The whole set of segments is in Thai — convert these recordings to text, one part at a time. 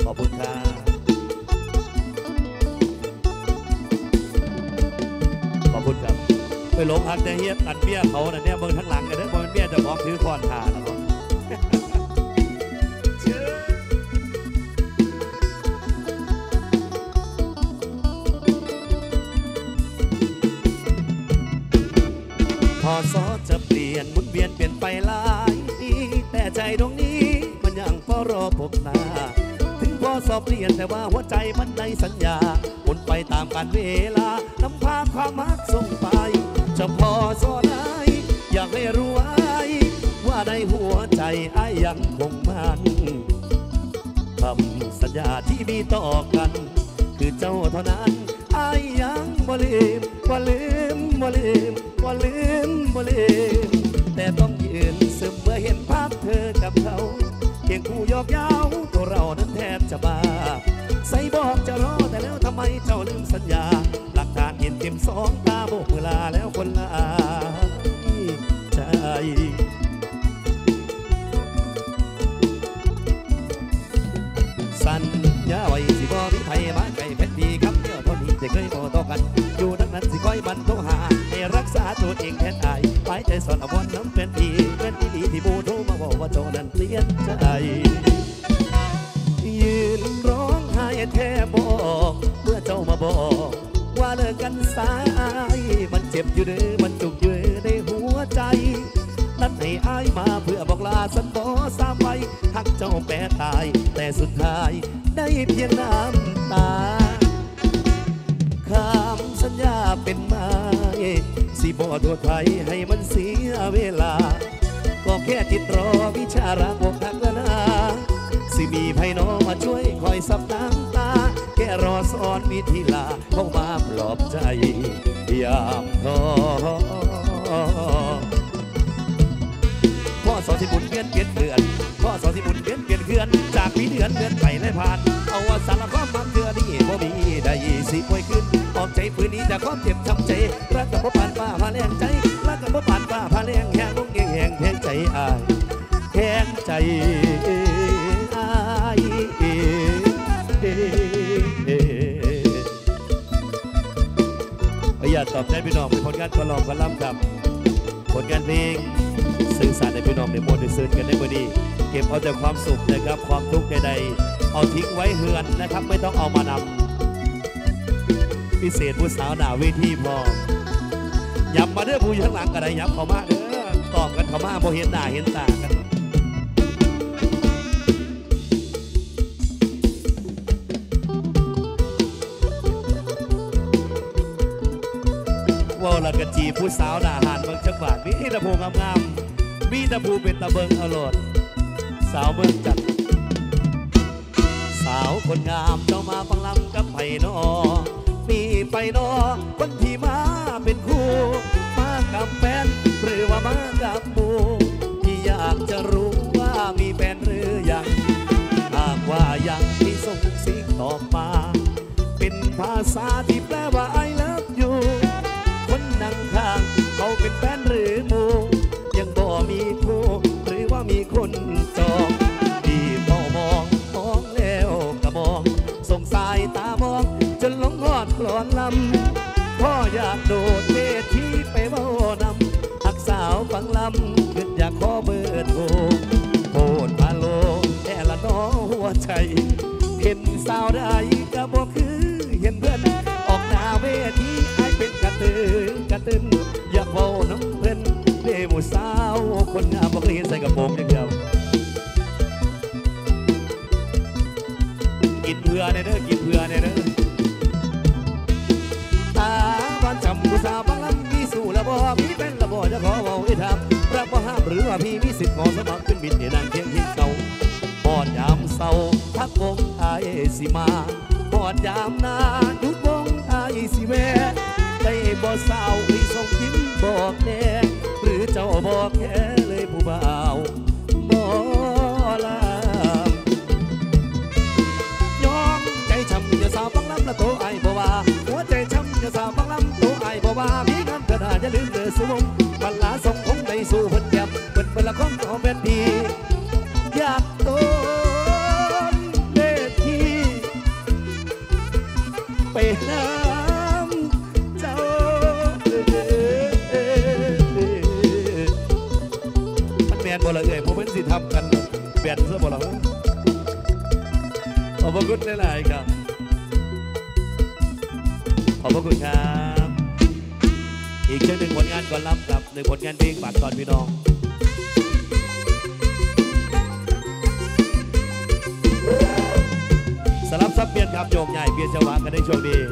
อบคุณครับขอบคุณครับไปหลงอันเฮียอันเบี้ยเขาเนี่ยเบิ่งทั้งหลังกันเด้อเพราะมันเบี้ยจะมองถือคอนขาแล้วก็พอซอจะเปลี่ยนหมุนเวียนเปลี่ยนไปหลายปีแต่ใจดวงนี้มันยังเฝ้ารอพบหน้าถึงพอสอบเปลี่ยนแต่ว่าหัวใจมันในสัญญาหมุนไปตามกาลเวลานำพาความรักส่งไปจะพอสอนไอ้อยากให้รู้ไว้ว่าในหัวใจไอ้ยังคงมันคำสัญญาที่มีต่อกันคือเจ้าเท่านั้นไอ้ยังบ่ลืมบ่ลืมบ่ลืมบ่ลืมบ่ลืมแต่ต้องยืนซึมเมื่อเห็นภาพเธอกับเขาเพียงคู่ยอกเย้าตัวเรานั้นแทบจะบ้าใส่บอกจะรอแต่แล้วทำไมเจ้าลืมสัญญาหลักฐานเห็นเต็มสองตาโบกเวลาแล้วคนละใจสัญญาไว้สิบ่มีไผมาไกลเพชรดีครับเดียวเท่านี้จะเคยโมต่อกันอยู่ดังนั้นสิคอยบันโทหาให้รักษาตัวเองแทนอายไปใจสอนอวรน้ำเป็นดีที่บูโทรมาบอกว่าเจ้านั้นเปลี่ยนใจยืนร้องไห้แทบบอกเมื่อเจ้ามาบอกว่าเลิกกันสายมันเจ็บอยู่เด้อมันจุกอยู่ในหัวใจนั้นให้อายมาเพื่อบอกลาสันบ่สามใบหักเจ้าแปรตายแต่สุดท้ายได้เพียงน้ำตาคำสัญญาเป็นไม้สิบ่โทษใครให้มันเสียเวลาก็แค่จิตรอวิชารักอกหักแล้วนะสิมีไผน้องมาช่วยคอยซับน้ำตาแค่รอสอนวิธีลาเข้ามาปลอบใจยามท้อพ่อสอนสิบุญเปลี่ยนเปลือนพ่อสอนสิบุญเปลี่ยนเกลื่อนจากปีเดือนไปเลยผ่านเอาว่าสารความมักเธอนี่บ่มีได้สิป่วยขึ้นออมใจฝืนนี้จากความเจ็บช้ำใจรักกับบ่ผ่านฟ้าผ่าแรงใจรักกับบ่ผ่านฟ้าผ่าแรงแห้งลงแห้งแห้งใจอายแห้งใจอายอยากตอบใจพี่น้องเป็นผลงานกลองกล่ำครับผลงานเพลงสื่อสารในพี่น้องในมวลในสื่อกันในวันนี้เก็บเอาแต่ความสุขนะครับความทุกข์ใดๆเอาทิ้งไว้เฮือนนะครับไม่ต้องเอามานำพิเศษผู้สาวหน้าเวทีพอย้ำมาเด้อผู้อยู่ข้างหลังกันได้ย้ำเข้ามาเด้อตอบกันเข้ามาพอเห็นหน้าเห็นตากันว่าละกะจีผู้สาวหน้าหานบางจังหวัดมีตะพูงามๆมีตะพูเป็นตะเบิงอรรถสาวเมืองจันทร์สาวคนงามเจ้ามาฟังลำกับไผ่นอมีไปนอคนที่มาเป็นคู่มากับแฟนหรือว่ามากับหมู่ที่อยากจะรู้ว่ามีแฟนหรือยังหากว่ายังที่ส่งสิ่งตอบมาเป็นภาษาที่แปลว่า I love you คนนั่งข้างเขาเป็นแฟนหรือหมู่ยังบ่มีคู่หรือว่ามีคนจองที่เฝ้ามองแล้วก็มองส่งสายตามองจนหลงหอดกลอนลำพ่ออยากโดดเวทีไปเว้านำหักสาวฟังลำขึ้นอยากขอเบอร์โทรโพดพาโลแต่ละน้อหัวใจเห็นสาวใดก็บอกคือเห็นเพื่อนออกหน้าเวทีไอเป็นกระตืนอยากเว้าน้ำเพื่อนเด้หมู่สาวคนงามบอกเคยเห็นใส่กระโปรงอย่างเดียวกินเพื่อในเด้อกินเพื่อในเด้อตาบ้านจำผู้สาวบางลำมีสู่ละบ่มีเป็นละบ่จะขอเว้าให้ทำรับบ่ห้ามหรือว่าพี่มีสิทธิ์ขอสมัครเป็นบิดให้นางเคียงหินเก่าปอดยามเศร้าทักวงไอสิมาปอดยามนาหยุดวงไอสิแวได้บ่สาวให้ส่งยิ้มบอกแน่หรือเจ้าบอกแค่เลยผู้บ่าวบ่ลายอมใจช้ำอย่าสาวฟังลำละโตไอบ่ว่าหัวใจช้ำอย่าสาวฟังลำโตไอบ่ว่ามีงานกระดาษอย่าลืมเด้อสมงบัลลาส่งคงในสู่เพิ่นแย้มเพิ่นละครของเป็นดีอยากโตเวทีน้ำเจ้ามันแมนบ่ละเอ่ยผมมันสิทำกันแบนซะบ่ละขอบพระคุณหลายๆครับขอบพระคุณครับอีกเช่นหนึ่งผลงานก่อนรับกับหนึ่งผลงานเพลงฝากตอนพี่น้องสลับซับเปลี่ยนครับโยงใหญ่เปลี่ยนจังหวะกันได้โชคดี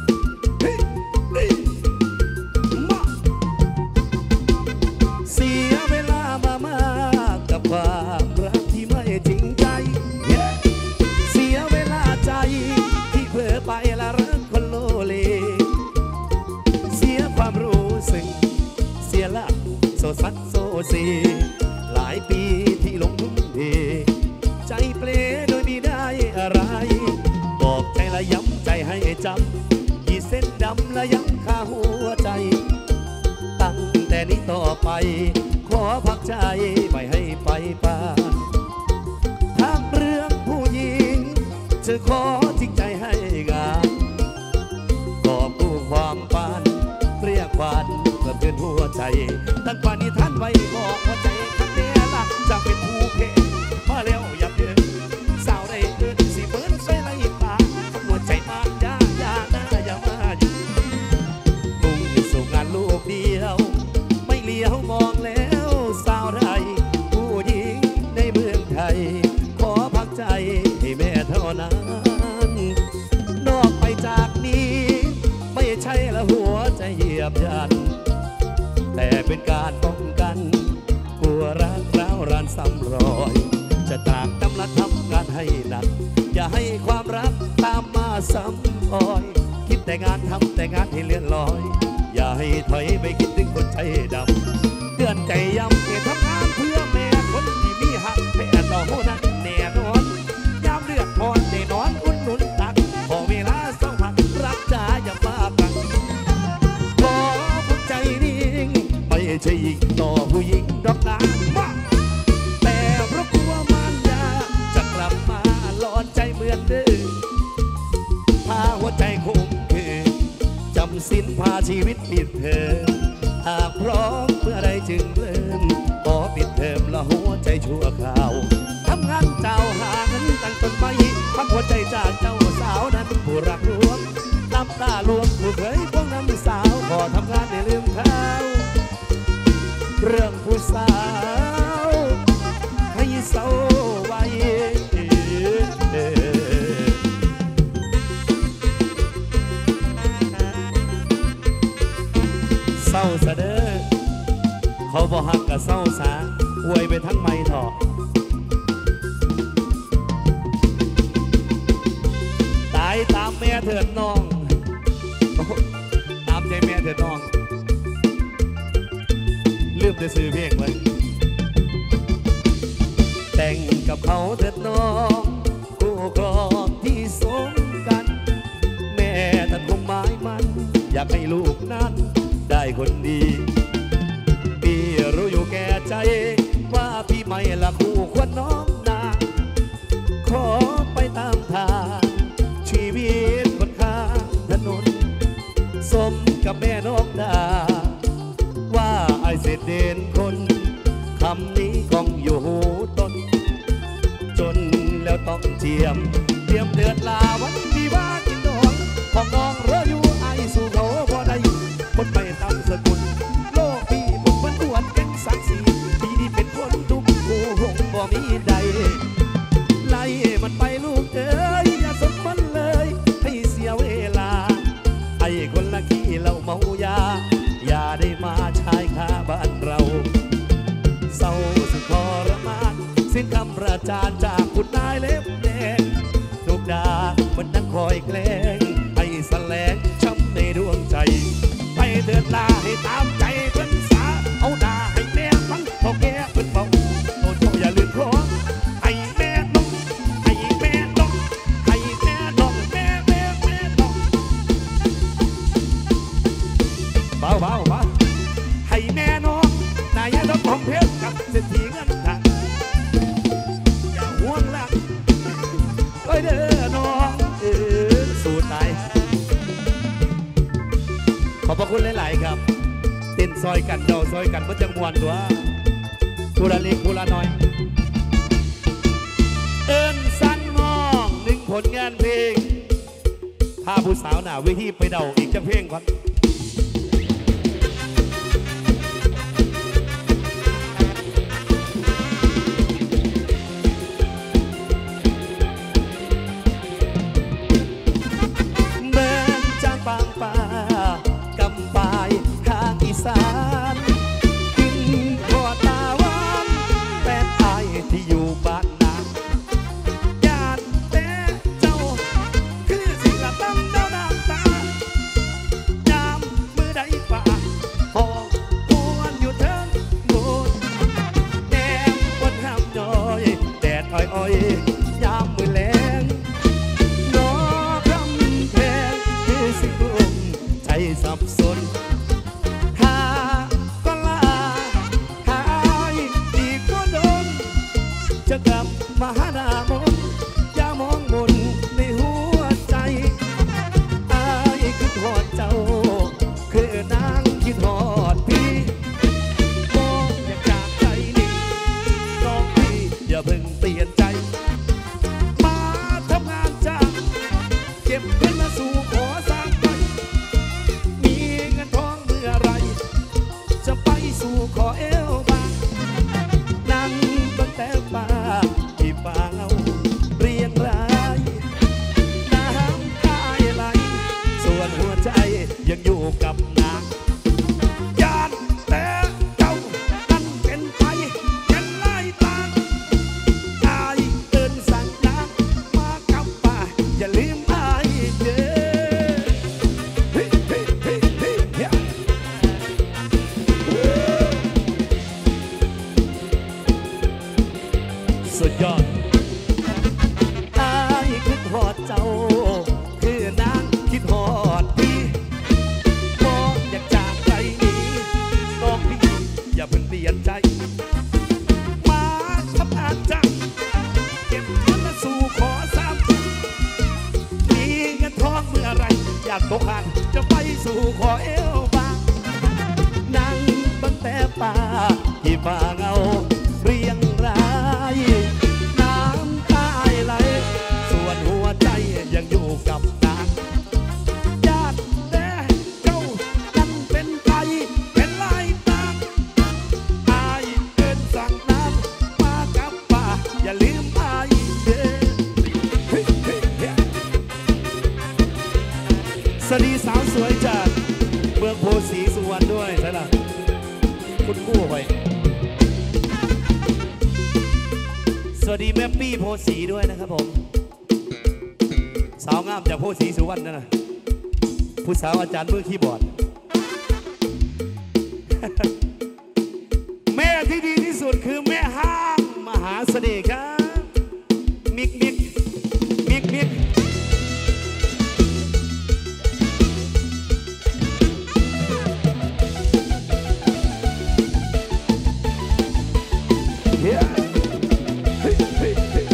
เสียเวลามามากกับความรักที่ไม่จริงใจเสียเวลาใจที่เผลอไปละรักคนโลเลเสียความรู้สึกเสียหลักโซซัดโซเซหลายปีที่ลงทุ่มเทใจเปลโดยไม่ได้อะไรบอกใจละย้ำใจให้จำกี่เส้นดำละย้ำคาหัวใจตั้งแต่นี้ต่อไปขอพักใจไม่ให้ไปป่าทางเรื่องผู้หญิงจะขอทิ้งใจให้งานกอบกู้ความปานเรียกหวานเพื่อเพื่อนหัวใจตั้งป่านนี้ท่านไว้บอกหัวใจท่านเนี้ยละจะเป็นผู้เพศมาแล้วอยากเดินสาวได้เดินสิเบิ้นใส่ไรป่าหัวใจมานยาหน้าอย่ามาอยู่มุ่งสู่งานลูกเดียวไม่เลี้ยวมองแล้วสาวไทยผู้หญิงในเมืองไทยขอพักใจให้แม่เท่านั้นนอกไปจากนี้ไม่ใช่ละหัวใจเหยียบยันแต่เป็นการป้องกันกลัวรักร้าวรานซ้ำรอยจะตากตำละทำงานให้หนักอย่าให้ความรักตามมาซ้ำอ้อยคิดแต่งานทำแต่งานให้เลื่อนลอยอย่าให้ถอยไปคิดถึงคนใจดำเตือนใจย้ำให้ทำงานเพื่อแม่คนที่มีหักแม่ต่อหัวนั้นแน่นอนยามเลือดพรได้นอนอุ่นหนุนตักพอเวลาสองพักรักจ๋าอย่ามากังขอผู้ใจนิ่งไม่ใช่ยิงต่อผู้หญิงดอกนาแต่เพราะกลัวมันยาจะกลับมาหลอนใจเหมือนเดิมพาหัวใจคงคือจำสิ้นพาชีวิตปิดเทอมหากพร้อมเมื่อใดจึงเริ่มขอปิดเทอมละหัวใจชั่วคราวทำงานเจ้าหาเงินตั้งต้นไม้พักหัวใจจากเจ้าสาวนั้นผู้รักลวงน้ำตาลวงผู้เคยพวงน้ำสาวขอทำงานในลืมเขาเรื่องผู้สาวให้เศร้าไว้เศร้าซะเด้อเขาบอกหักกับเศร้าสาอวยไปทั้งไม่ถอดตายตามแม่เถิดน้องตามใจแม่เถิดน้องลืมจะซื้อเพลงไว้แต่งกับเขาเถิดน้องคู่ครองที่สมกันแม่ท่านคงหมายมันอยากให้ลูกนั้นได้คนดีพี่รู้อยู่แก่ใจว่าพี่ไม่ละคู่ควรน้องนาขอไปตามทางชีวิตคนข้างถนนสมกับแม่น้องดาว่าไอเสด็จเด่นคนคำนี้คงอยู่หูต้นจนแล้วต้องเจียมเตรียมเดือดลาวันที่ว่ากินดองของน้องเรืออยู่ไอสู่เขาพอได้คนไปตามสกุลโลกพี่ผมมันอวดเป็นศักดิ์ศรีพี่นี่เป็นคนทุกคู่หงบ่มีใดไล่มันไปลูกเอ้ยอย่าสนมันเลยให้เสียเวลาไอ้คนละขี้เราเมายาอย่าได้มาชายคาบ้านเราเศร้าสุดทรมานสิ้นคำประจานจากคุณนายเล็บแดงทุกดามันนั่งคอยแกล้งให้แสลงช้ำในดวงใจไปเดินลาให้ตามใจเพิ่นสาเอาด่าให้แม่ฟังพอแกเพิ่นเบาโตโตอย่าลืมร้องให้แม่น้องให้แม่น้องให้แม่น้องแม่น้องเบาให้แม่น้องนายต้องทองเพชรกับเศรษฐีเงินทางอย่าห่วงละเอ้ยเด้อน้องสู้ตายอบพระคุณหลายๆครับเต้นซอยกันเดาซอยกันเพื่อจังมวนตัวกูละเล็กกูละน้อยเอิ้นสั่งน้องหนึ่งผลงานเพลงพาผู้สาวหน้าเวทีไปเดาอีกจะเพลงก่อนเดินจางปางป่ากำปายทางอีสานกินขอตาหวานแฟนไอที่อยู่บ้านนาญาติแต่เจ้าคือสิละตั้งเจ้าน้ำตายามมือใดป่าหอบหวนอยู่เทิงโบนแนมบนห้ามน้อยแดดอ้อยๆยามมือแลงนอคำแพงคือสิกลุ่มใจสับสนหาก็ลาหายอีกก็โดนจะกลับมาหาหน้ามนอย่ามองมนในหัวใจอายคิดฮอดเจ้าคือนางคิดฮอดพี่มองอยากจากใจนี่น้องพี่อย่าเพิ่งเปลี่ยนใจมาทำงานจ้างเก็บเงินมาสู่ขอสร้างไปมีเงินทองเมื่อไรจะไปสู่ขอเอวบางนั่งตั้งแต่ป่าที่ป่าเอาเรียงรายน้ำตาไหลส่วนหัวใจยังอยู่กับนางญาติแต่เจ้านั่นเป็นไปเป็นลายตางอายเอิ้นสั่งนางมากับป่าอย่าลืมอายเด้อเฮ้ยเฮ้ยเฮ้ยเฮ้ยเฮ้ยสุดยอดอายคิดฮอดเจ้าคือนางคิดฮอดพี่มองอยากจากใจนี้น้องพี่อย่าเพิ่งเปลี่ยนใจมาทำงานจ้างเก็บเงินมาสู่ขอสามมีเงินทองเมื่อไรอยากตกหันจะไปสู่ขอเอวบางนั่งตั้งแต่ป่าที่ป่าเงาเรียงรายน้ำตาไหลส่วนหัวใจยังอยู่กับนางญาติแต่เจ้านั่นเป็นไปเป็นลายตางอายเอิ้นสั่งน้ำมากับป่าอย่าลืมอายเด้อเฮ้ยเฮ้ยเฮ้ยสวัสดีสาวสวยจากเมืองโพสีสุวรรณด้วยใช่ล่ะคุณกู้ไปสวัสดีแม่ปี้โพสีด้วยนะครับผมสาวงามจากโพสีสุวรรณนะผู้สาวอาจารย์มือคีย์บอร์ด แม่ที่ดีที่สุดคือแม่ห้างมหาเสน่ห์ครับมิกมิกมิกมิกเฮ้ยเฮ้ยเฮ้ยเฮ้ย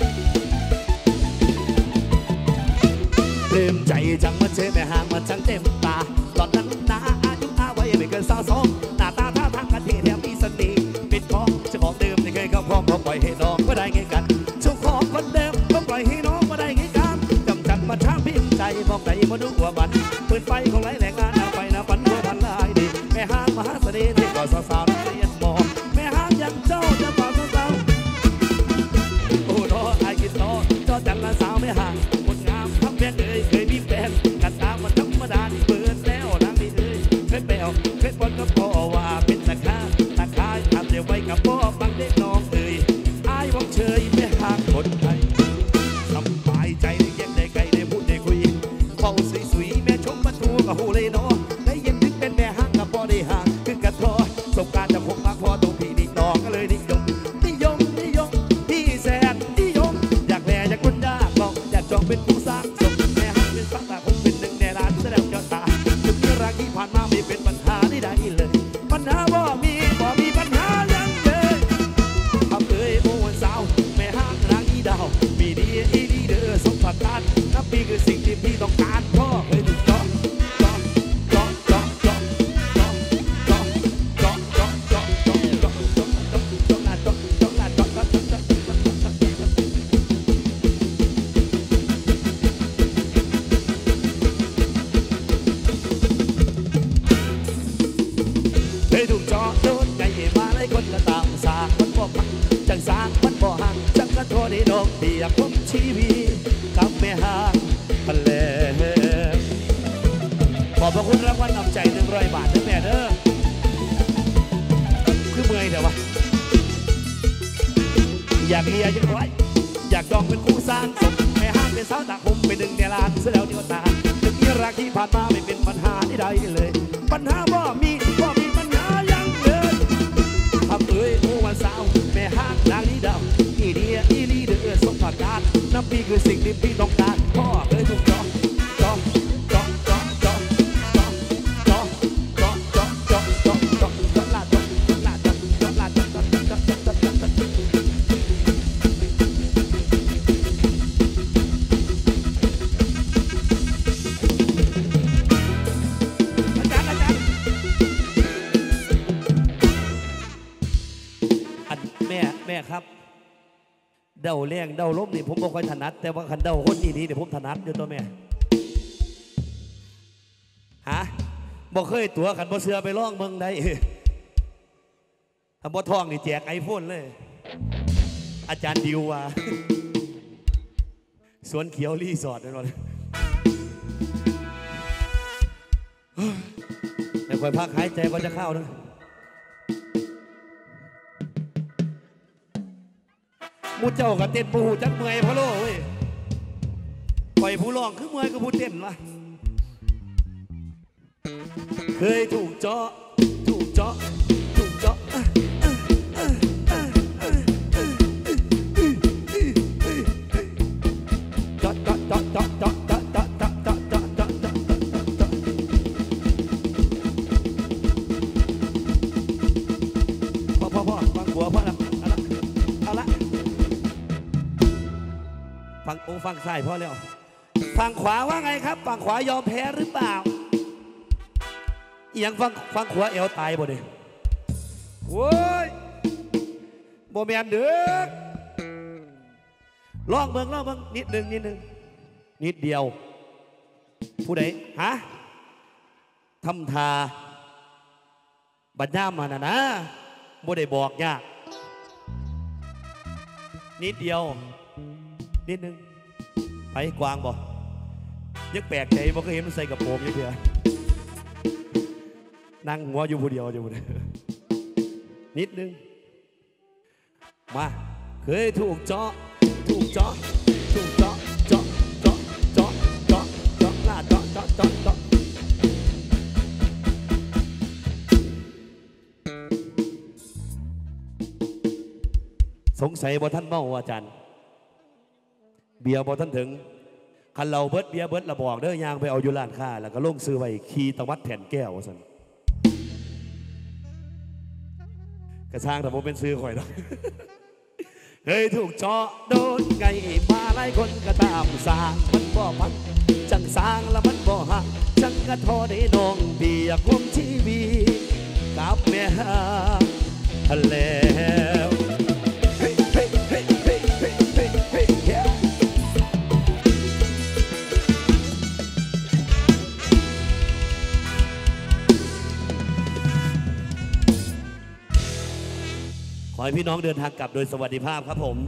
เต็มใจจังมาเจอแม่ห้างมาจังเต็มตาตอนนั้นนาอายุอาไว้ไม่เกิน22หน้าตาท่าทางกันที่แถมมีเสน่ห์ปิดทองเจ้าของเดิมที่เคยเข้าครองก็ปล่อยให้น้องก็ได้ไงกันเจ้าของคนเดิมก็ปล่อยให้น้องก็ได้ไงกันจำจัดมาช้าพิมพ์ใจมองไหนมาดูว่ามันเปิดไฟของไรแหล่งงานเอาไปนะปันหัวพันลายดีแม่ห้างมหาเสน่ห์ที่ก่อสาวๆนักเรียนมอแม่ห้างยังเจ้าจะบอกสาวๆโอ้น้อไอ้กินน้อเจ้าจันละสาวไม่ห่างคนงามทำแม่เคยมีแฟนกันตามมาธรรมดาที่เปิดแล้วนางนี่เคยแปลวเคยบนกับพ่อว่าเป็นตะคาทำเดี๋ยวไว้กับพ่อบางเด็กน้องอายวังเชยไม่ห่างคนไทยสบายใจได้เย็นได้ไกลได้พูดได้คุยเฝ้าสวยๆแม่ชมประตูกับหูเลยเนาะได้ยินถึงเป็นแม่ห้างกับพ่อได้ห่างขึ้นกันทอสบการจะคงมากพอตัวพี่นี่น้องก็เลยนิยมพี่แสนนิยมอยากแม่อยากคนยากลองอยากจองเป็นผู้สร้างสมแม่ห้างเป็นสักตาคงเป็นหนึ่งในล้านแสดงเจ้าตาถึงเรื่องรักที่ผ่านมาไม่เป็นปัญหาใดๆเลยปัญหาบ่มีปัญหายังเลยทำโอ้วันสาวแม่ห้างนางอีดาวห่างจังกะโทษในดอกเบียกผมชีวีกับแม่ห่างทะเลขอบพระคุณรางวัลนำใจ100 บาทนะแม่เด้อคือเมื่อยเดี๋ยววะอยากเลียยังไว้อยากดองเป็นคู่สร้างสมแม่ห้างเป็นสาวตาคมเป็นหนึ่งในล้านเสียแล้วเดียวตาถึงที่รักที่ผ่านมาไม่เป็นปัญหาใดเลยปัญหาบ่มีปัญหายังเลยทำโอ้วันสาวแม่ห้างนางนี้ดาวอีเดียอีลีเดือดสมผักการน้ำพี่คือสิ่งที่พี่ต้องการพ่อเคยถูกจองแม่ครับเดาแรงเดาล้มนี่ผมบ่ค่อยถนัดแต่ว่าคันเดาคนดีๆเดี๋ยวผมถนัดอยู่ตัวแม่ฮะบ่เคยตัวขันบ่เสือไปล่องเมืองใดถ้าบ่ทองนี่แจกไอโฟนเลยอาจารย์ดิวว่าสวนเขียวรีสอร์ทนั่นเลยเดี๋ยวคอยพักหายใจก่อนจะเข้านะมูเจ้ากับเต้นปูจักเมื่อยพะโล่เว้ยปล่อยผู้ร้องคือเมื่อยกับผู้เต้นวะเคยถูกเจาะเจาะเจาะพ่อฟังหัวพ่อละเอาละฟังซ้ายพอแล้วฝั่งขวาว่าไงครับฝั่งขวายอมแพ้หรือเปล่าอย่างฝั่งขวาเอวตายบ่เนี่ยโว้ยบ่แมนเด้อลองเบิ่งนิดหนึ่งนิดเดียวผู้ใดฮะทำทาบัญญัติมานะบ่ได้บอกยากนิดเดียวนิดนึงไปกวางบ่ยังแปลกใจบ่เคยเห็นมันใส่กระโปรงยังเถอะนั่งหัวอยู่ผู้เดียวอยู่นิดนึงมาเคยถูกเจาะลาเจาะสงสัยบ่ท่านเมาอาจารย์เบียร์บ่ท่านถึงคันเราเบิดเบียร์เบิดระบอกเด้อยางไปเอาอยู่ร้านค้าแล้วก็ลงซื้อไว้คีตะวัดแผ่นแก้วสันกระช่างแต่ผมเป็นซื้อข่อยเนาะเฮ้ยถูกเจาะโดนไงมาหลายคนก็ตามสร้างมันบ่พังจังสร้างแล้วมันบ่หักจังกระทอได้น้องเบียร์คมทีวีกับแม่หาแล้วขอให้พี่น้องเดินทางกลับโดยสวัสดิภาพครับผม